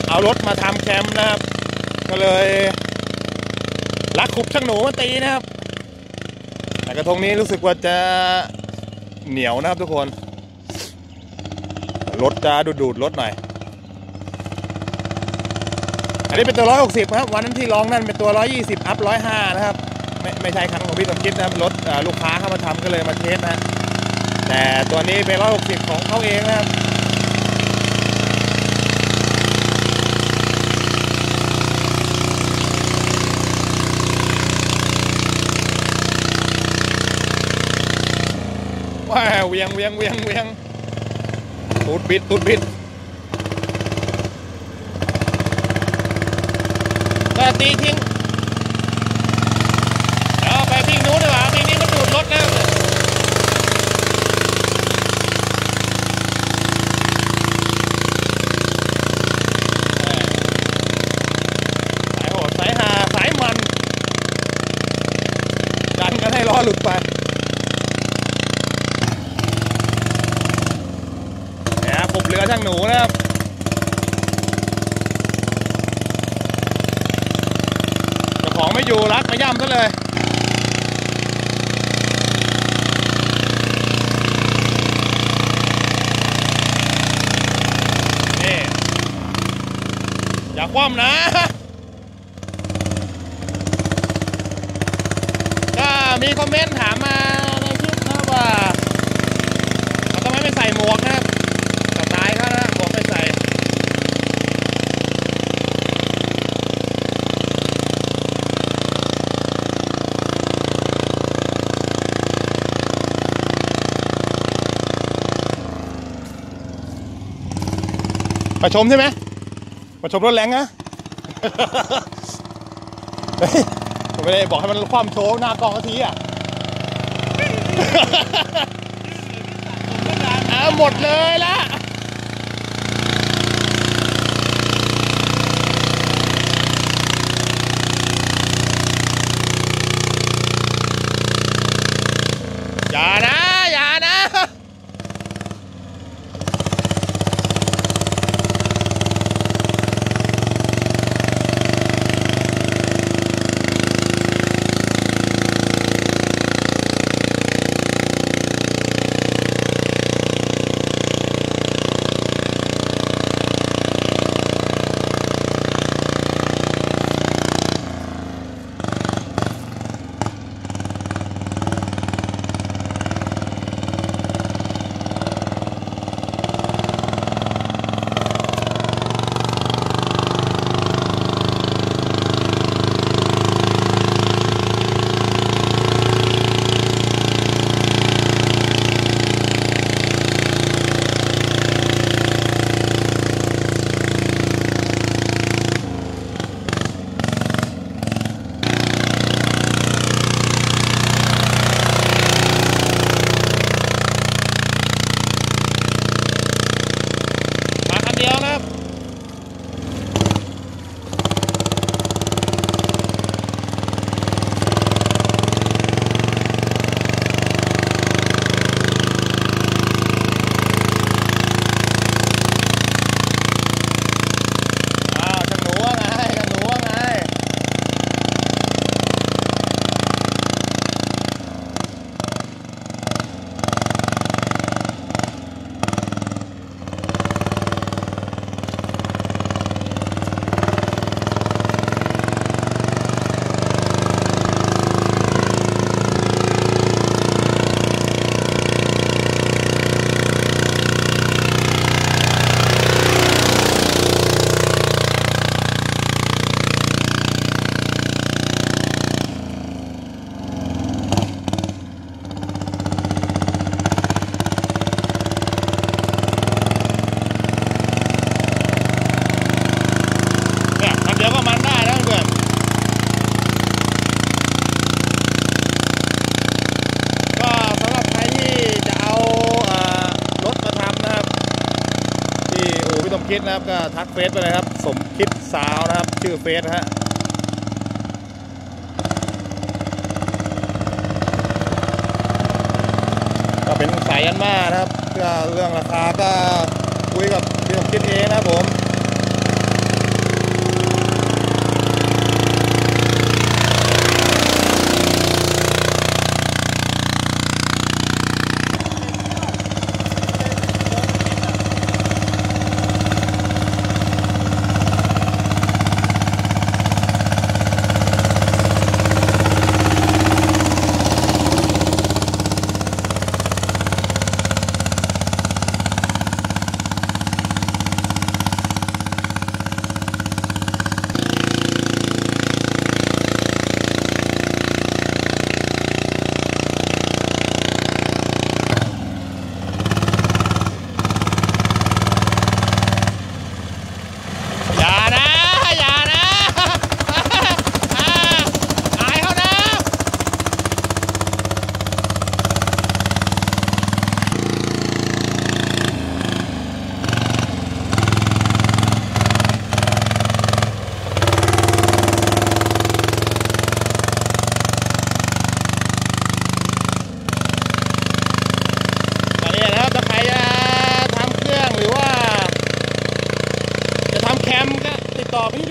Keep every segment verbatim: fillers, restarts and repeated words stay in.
เอารถมาทำแคมป์นะครับก็เลยลักขุบช่างหนูมาตีนะครับแต่กระทงนี้รู้สึกว่าจะเหนียวนะครับทุกคนรถจะดูดดูดรถหน่อยอันนี้เป็นตัวร้อยหกสิบครับวันนั้นที่ลองนั่นเป็นตัวร้อยยี่สิบอัพร้อยห้านะครับไม่ไม่ใช่คันของพี่สมคิดนะครับรถลูกค้าเข้ามาทำก็เลยมาเทสนะแต่ตัวนี้เป็นร้อยหกสิบของเขาเองนะครับว้าวเวียงเวียงเวียงเวียงตูดบิดตูดบิดก็ตีทิ้งเอาไปทิ้งนู้นดีกว่าทิ้งนี้มันดูดรถแล้วสายโหดสายหาสายมันดันกันให้ล้อหลุดไปกบเรือช่างหนูนะครับเจ้าของไม่อยู่รักมาย่ำซะเลยนี่อย่าคว่ำนะก็มีคอมเมนต์ถามมาในคลิปนะว่าเขาทำไมไม่ใส่หมวกนะครับตายเขานะบอกไม่ใส่มาชมใช่ไหมมาชมรถแรงนะเฮ้ยผมไม่ได้บอกให้มันคว่ำโชว์หน้ากล้องทีอ่ะหมดเลยละอย่านะอย่านะคิดนะครับก็ทักเฟซไปเลยครับสมคิดสาวนะครับชื่อเฟซนะฮะก็เป็นสายยันมานะครับก็เรื่องราคาก็คุยกับพี่สมคิดเองนะครับผม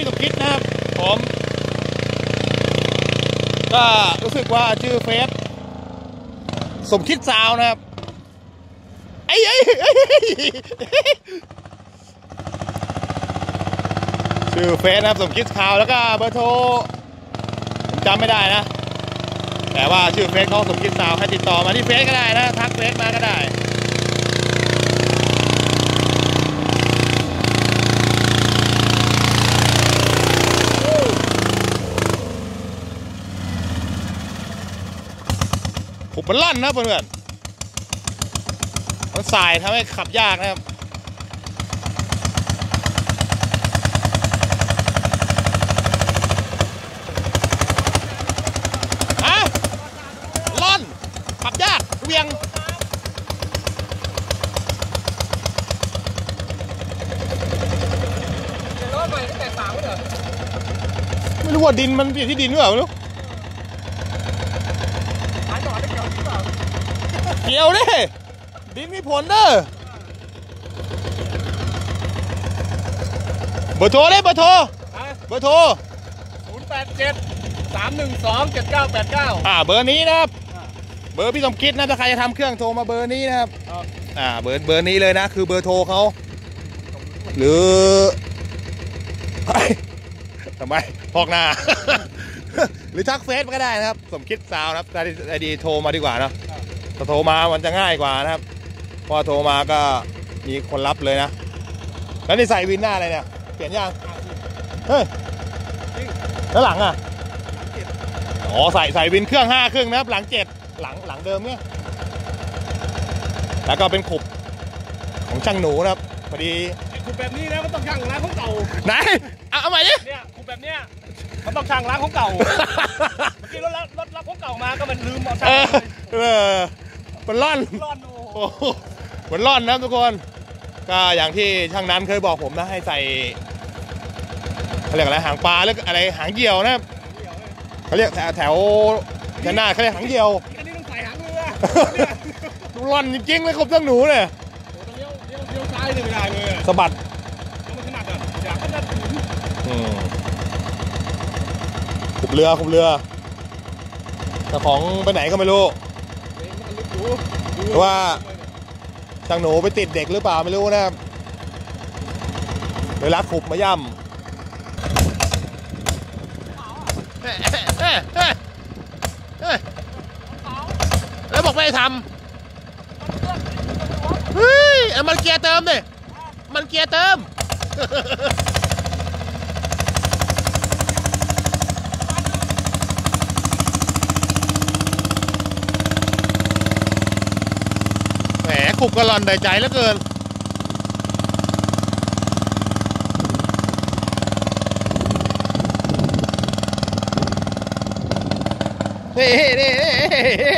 พี่สมคิดนะครับผมก็รู้สึกว่าชื่อเฟซสมคิดซาวนะครับไอ้ไอ้ชื่อเฟซนะครับสมคิดซาวแล้วก็เบอร์โทรผมจำไม่ได้นะแต่ว่าชื่อเฟซเขาสมคิดซาวให้ติดต่อมาที่เฟซก็ได้นะทักเฟซมาก็ได้ขุบมันลั่นนะเพื่อนๆมันสายทำให้ขับยากนะครับฮะลั่นขับยากเวียงล้อใหม่ตั้งแต่สามเหรอไม่รู้ว่าดินมันเปลี่ยนที่ดินหรือเปล่าไม่รู้เกี่ยวดิดินมีผลเด้อเบอร์โทรเลยเบอร์โทรเบอร์โทรศูนย์แปดเจ็ด สามหนึ่งสอง เจ็ดเก้าแปดเก้าอ่าเบอร์นี้นะครับเบอร์พี่สมคิดนะถ้าใครจะทำเครื่องโทรมาเบอร์นี้นะครับอ่าเบอร์เบอร์นี้เลยนะคือเบอร์โทรเขาหรือทำไมพอกหน้าหรือทักเฟซก็ได้นะครับสมคิดซาวนะครับไอดีโทรมาดีกว่านะถ้าโทรมามันจะง่ายกว่านะครับพอโทรมาก็มีคนรับเลยนะแล้วนี่ใส่วินหน้าอะไรเนี่ยเปลี่ยนยังเฮ้ยแล้วหลังอ่ะอ๋อใส่ใส่วินเครื่องห้าครึ่งนะครับหลังเจ็ดหลังหลังเดิมเนี่ยแล้วก็เป็นขุบของช่างหนูนะครับพอดีขุบแบบนี้นะมันต้องช่างร้านของเก่าไหนเอาใหม่ดิเนี่ยขุบแบบเนี้ยมันต้องช่างร้านของเก่าเมื่อกี้รถรถรับของเก่ามาก็มันลืมเอาช่างเออมันร่อนโอ้มันร่อนนะทุกคนก็อย่างที่ช่างนั้นเคยบอกผมนะให้ใส่เขาเรียกอะไรหางปลาหรืออะไรหางเหี่ยวนะครับเขาเรียกแถวแถวหน้าเขาเรียกหางเหี่ยวอันนี้ต้องใส่หางเรือร่อนจริงๆเลยครบทั้งหนูเลยเลี้ยวเลี้ยวเลี้ยวซ้ายเลยไม่ได้เลยสะบัดมันถนัดอ่ะอยากก็จะขุบเรือขุบเรือแต่ของไปไหนก็ไม่รู้เพราะว่าช่างหนูไปติดเด็กหรือเปล่าไม่รู้นะครับเลยรักขุบมาย่ำแล้วบอกไม่ทำเฮ้ยมันเกียร์เติมดิมันเกียร์เติมแหมขุบกระหล่อนได้ใจเหลือเกินเฮ้เฮ้เฮ้เฮ้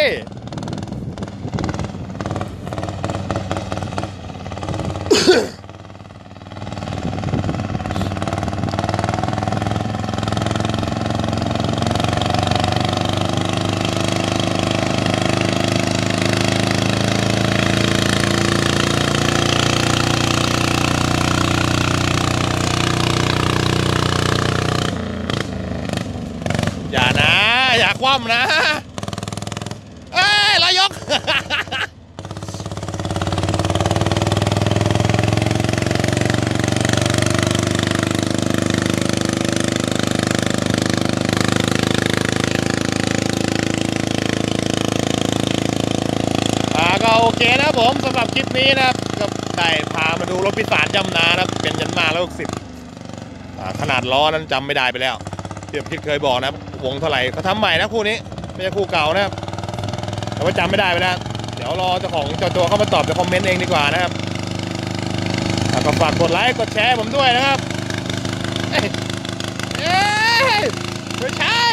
อย่านะอย่าคว่ำนะเอ้ยรอยยกก็โอเคนะผมสำหรับคลิปนี้นะครับก็ได้พามาดูรถพิสารจำนานะครับเป็นยันมาแล้วสิบขนาดล้อนั้นจำไม่ได้ไปแล้วเทียบคิดเคยบอกนะวงเท่าไหร่เขาทำใหม่นะคู่นี้ไม่ใช่คู่เก่านะครับแต่ว่าจำไม่ได้ไปแล้วเดี๋ยวรอเจ้าของเจ้าตัวเข้ามาตอบในคอมเมนต์เองดีกว่านะครับก็ฝากกดไลค์กดแชร์ผมด้วยนะครับเอ้ยเอ้ยไม่ใช่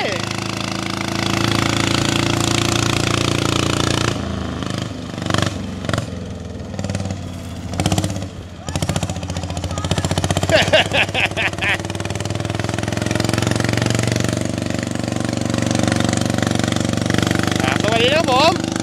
สวัสดีครับผม